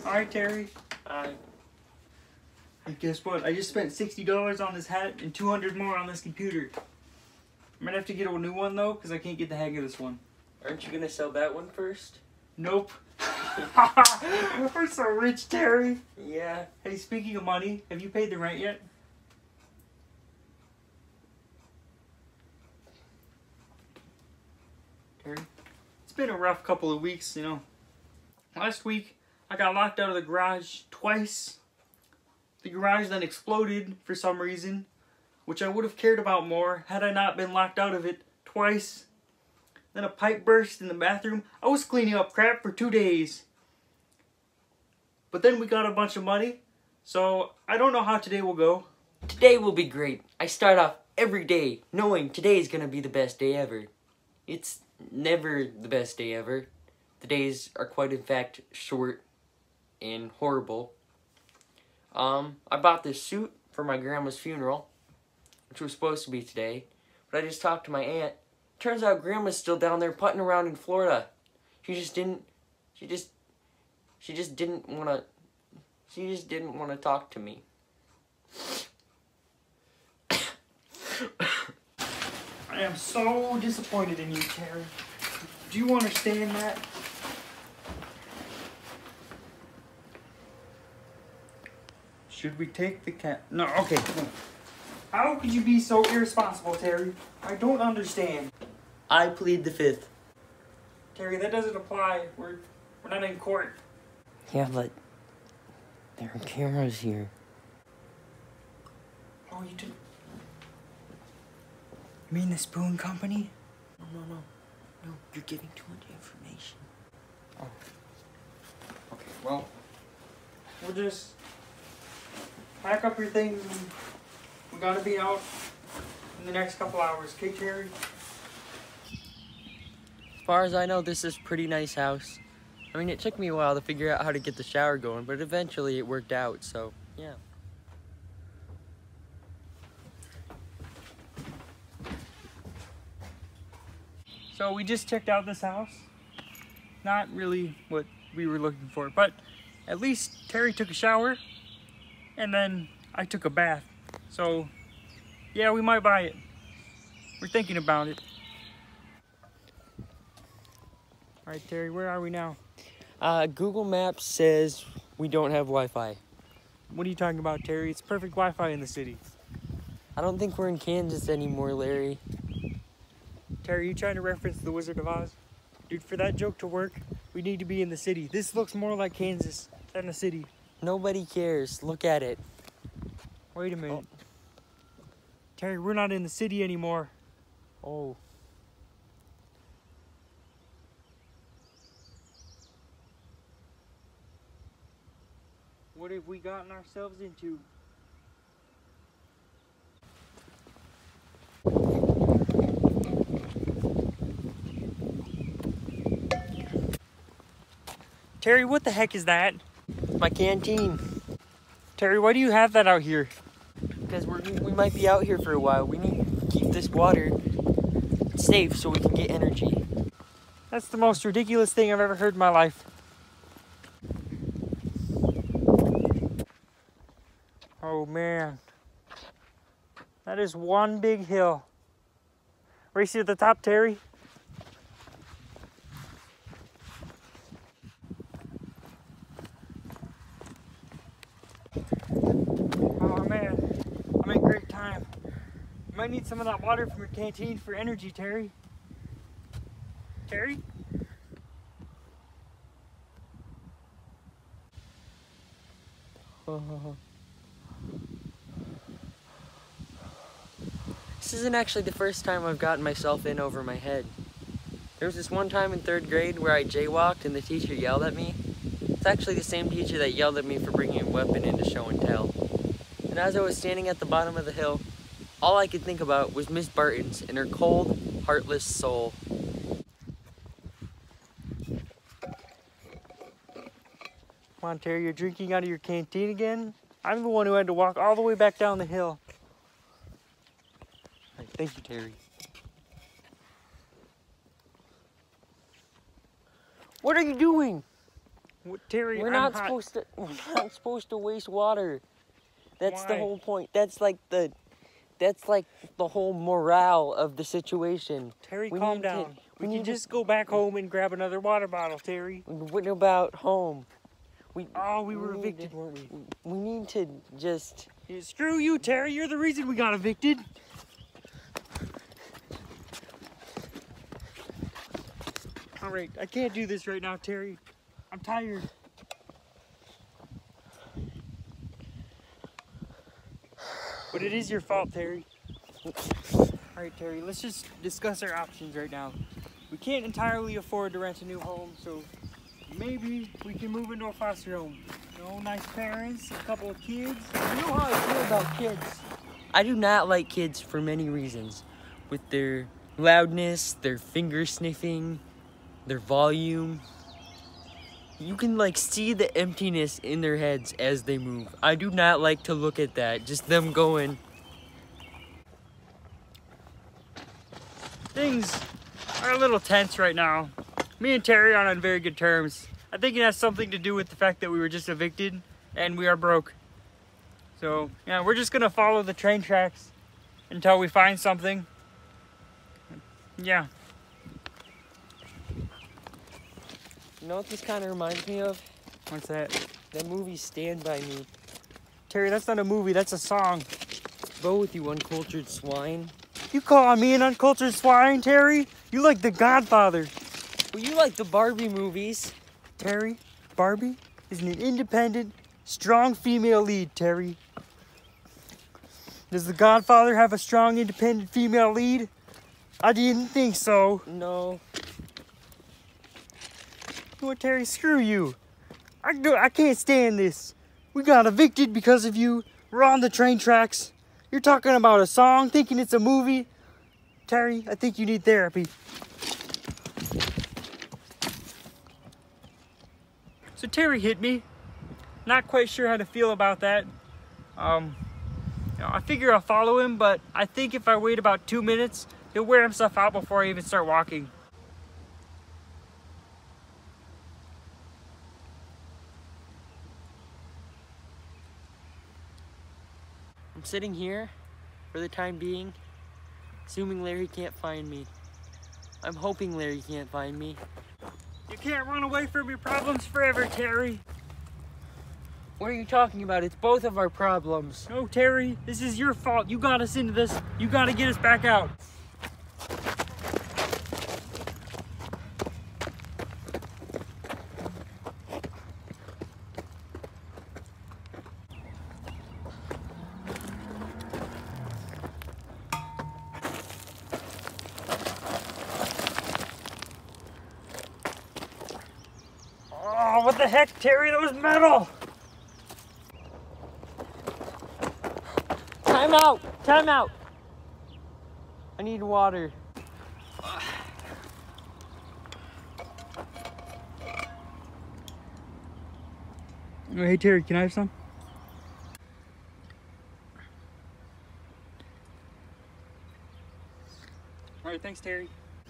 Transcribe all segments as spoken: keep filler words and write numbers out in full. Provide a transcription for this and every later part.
Alright, Terry. Alright. And guess what? I just spent sixty dollars on this hat and two hundred more on this computer. I'm gonna have to get a new one though, because I can't get the hang of this one. Aren't you gonna sell that one first? Nope. We're so rich, Terry. Yeah. Hey, speaking of money, have you paid the rent yet? Terry? It's been a rough couple of weeks, you know. Last week, I got locked out of the garage twice. The garage then exploded for some reason, which I would have cared about more had I not been locked out of it twice. Then a pipe burst in the bathroom. I was cleaning up crap for two days. But then we got a bunch of money, so I don't know how today will go. Today will be great. I start off every day knowing today is gonna be the best day ever. It's never the best day ever. The days are quite in fact short and horrible. Um, I bought this suit for my grandma's funeral, which was supposed to be today, but I just talked to my aunt. Turns out grandma's still down there putting around in Florida. She just didn't, she just, she just didn't want to, she just didn't want to talk to me. I am so disappointed in you, Terry. Do you understand that? Should we take the cat? No, okay. No. How could you be so irresponsible, Terry? I don't understand. I plead the fifth. Terry, that doesn't apply. We're we're not in court. Yeah, but there are cameras here. Oh, you do? You mean the Spoon Company? No, no, no. No, you're giving too much information. Oh. Okay, well, we'll just pack up your things and we gotta be out in the next couple hours, okay, Terry? As far as I know, this is a pretty nice house. I mean, it took me a while to figure out how to get the shower going, but eventually it worked out, so, yeah. So we just checked out this house. Not really what we were looking for, but at least Terry took a shower and then I took a bath. So yeah, we might buy it. We're thinking about it. All right, Terry, where are we now? Uh, Google Maps says we don't have Wi-Fi. What are you talking about, Terry? It's perfect Wi-Fi in the city. I don't think we're in Kansas anymore, Larry. Terry, you trying to reference The Wizard of Oz? Dude, for that joke to work, we need to be in the city. This looks more like Kansas than the city. Nobody cares. Look at it. Wait a minute. Oh. Terry, we're not in the city anymore. Oh. What have we gotten ourselves into? Terry, what the heck is that? My canteen. Terry, why do you have that out here? Because we're, we might be out here for a while. We need to keep this water safe so we can get energy. That's the most ridiculous thing I've ever heard in my life. Oh man. That is one big hill. Race you at the top, Terry. Oh man, I'm in great time. You might need some of that water from your canteen for energy, Terry. Terry? This isn't actually the first time I've gotten myself in over my head. There was this one time in third grade where I jaywalked and the teacher yelled at me. It's actually the same teacher that yelled at me for bringing a weapon into show and tell. And as I was standing at the bottom of the hill, all I could think about was Miss Barton's and her cold, heartless soul. Come on, Terry, you're drinking out of your canteen again? I'm the one who had to walk all the way back down the hill. Right, thank you, Terry. What are you doing? What, Terry, We're I'm not hot. supposed to. We're not supposed to waste water. That's the Why? whole point. That's like the. That's like the whole morale of the situation. Terry, We calm need to- down. we we need can to- just go back home and grab another water bottle, Terry. What about home? We. Oh, we were need evicted, to- weren't we? We need to just. Yeah, screw you, Terry. You're the reason we got evicted. All right, I can't do this right now, Terry. I'm tired. But it is your fault, Terry. All right, Terry, let's just discuss our options right now. We can't entirely afford to rent a new home, so maybe we can move into a foster home. You know, nice parents, a couple of kids. You know how I feel about kids. I do not like kids for many reasons. With their loudness, their finger sniffing, their volume. You can like see the emptiness in their heads as they move. I do not like to look at that. Just them going. Things are a little tense right now. Me and Terry aren't on very good terms. I think it has something to do with the fact that we were just evicted and we are broke. So, yeah, we're just gonna follow the train tracks until we find something. Yeah. You know what this kind of reminds me of? What's that? That movie Stand By Me. Terry, that's not a movie, that's a song. Go with you uncultured swine. You calling me an uncultured swine, Terry? You like The Godfather. Well, you like the Barbie movies. Terry, Barbie is an independent, strong female lead, Terry. Does The Godfather have a strong, independent female lead? I didn't think so. No. You know what, Terry? Screw you. I, do, I can't stand this. We got evicted because of you. We're on the train tracks. You're talking about a song, thinking it's a movie. Terry, I think you need therapy. So Terry hit me. Not quite sure how to feel about that. Um, you know, I figure I'll follow him, but I think if I wait about two minutes, he'll wear himself out before I even start walking. I'm sitting here for the time being, assuming Larry can't find me. I'm hoping Larry can't find me. You can't run away from your problems forever, Terry. What are you talking about? It's both of our problems. No, Terry, this is your fault. You got us into this. You got to get us back out. Oh, what the heck, Terry? That was metal. Time out! Time out! I need water. Hey, Terry, can I have some? All right, thanks, Terry.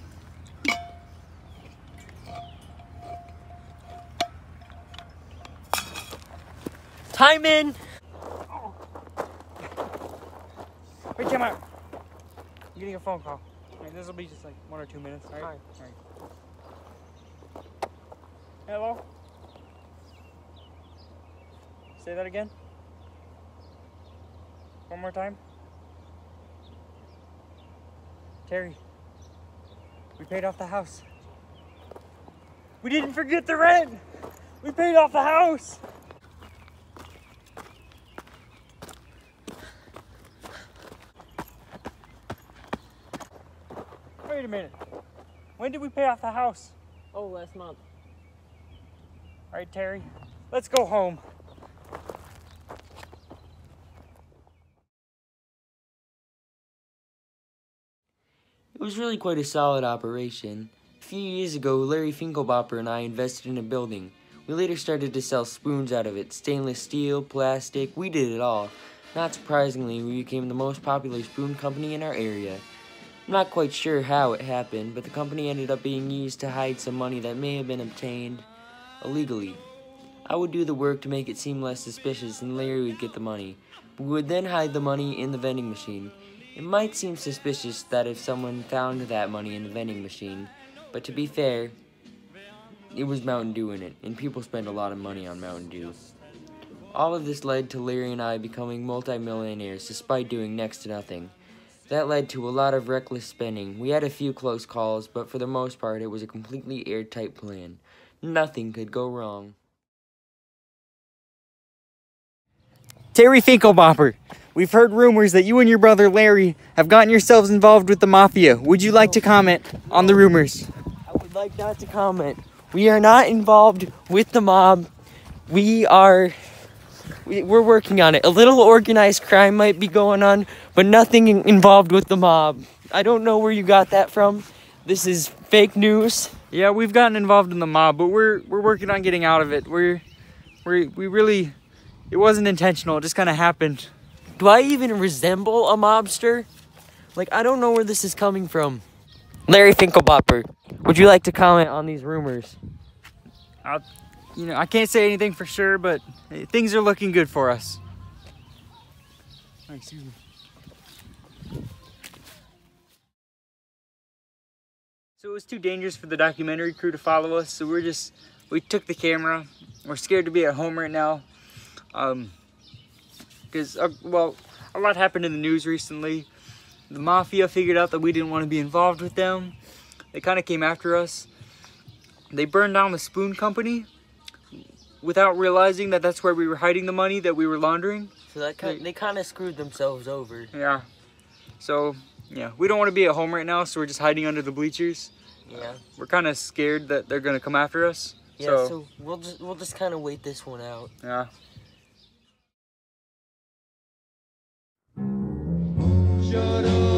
Time in! Oh. Wait, time out. I'm getting a phone call. All right, this will be just like one or two minutes. All right. Fine. All right. Hello. Say that again. One more time. Terry, we paid off the house. We didn't forget the rent. We paid off the house. Wait a minute. When did we pay off the house? Oh, last month. All right, Terry, let's go home. It was really quite a solid operation. A few years ago, Larry Finkelbopper and I invested in a building. We later started to sell spoons out of it. Stainless steel, plastic, we did it all. Not surprisingly, we became the most popular spoon company in our area. I'm not quite sure how it happened, but the company ended up being used to hide some money that may have been obtained illegally. I would do the work to make it seem less suspicious and Larry would get the money. We would then hide the money in the vending machine. It might seem suspicious that if someone found that money in the vending machine, but to be fair, it was Mountain Dew in it, and people spend a lot of money on Mountain Dew. All of this led to Larry and I becoming multimillionaires despite doing next to nothing. That led to a lot of reckless spending. We had a few close calls, but for the most part, it was a completely airtight plan. Nothing could go wrong. Terry Finkelbopper, we've heard rumors that you and your brother Larry have gotten yourselves involved with the mafia. Would you like to comment on the rumors? I would like not to comment. We are not involved with the mob. We are... We, we're working on it. A little organized crime might be going on, but nothing in, involved with the mob. I don't know where you got that from. This is fake news. Yeah, we've gotten involved in the mob, but we're we're working on getting out of it. We're we we really it wasn't intentional. It just kind of happened. Do I even resemble a mobster? Like, I don't know where this is coming from. Larry Finkelbopper, would you like to comment on these rumors? I'll, you know, I can't say anything for sure, but hey, things are looking good for us. Oh, excuse me. So it was too dangerous for the documentary crew to follow us, so we're just, we took the camera. We're scared to be at home right now. Um, because, uh, well, a lot happened in the news recently. The mafia figured out that we didn't want to be involved with them. They kind of came after us. They burned down the Spoon Company without realizing that that's where we were hiding the money that we were laundering. So that kind, they, they kind of screwed themselves over. Yeah. So, yeah, we don't want to be at home right now, so we're just hiding under the bleachers. Yeah. Uh, we're kind of scared that they're going to come after us. Yeah, so, so we'll just, we'll just kind of wait this one out. Yeah. Shut up.